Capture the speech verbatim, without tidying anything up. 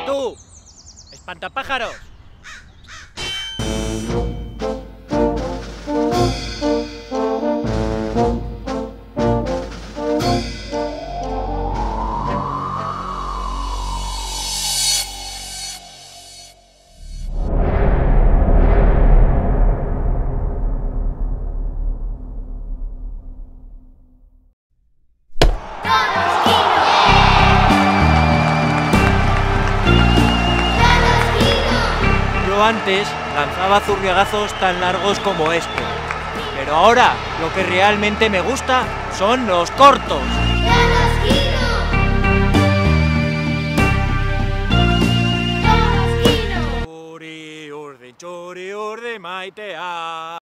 tú! ¡Espantapájaros! Yo antes lanzaba zurriagazos tan largos como este, pero ahora lo que realmente me gusta son los cortos. Churi urde, churi urde maitea.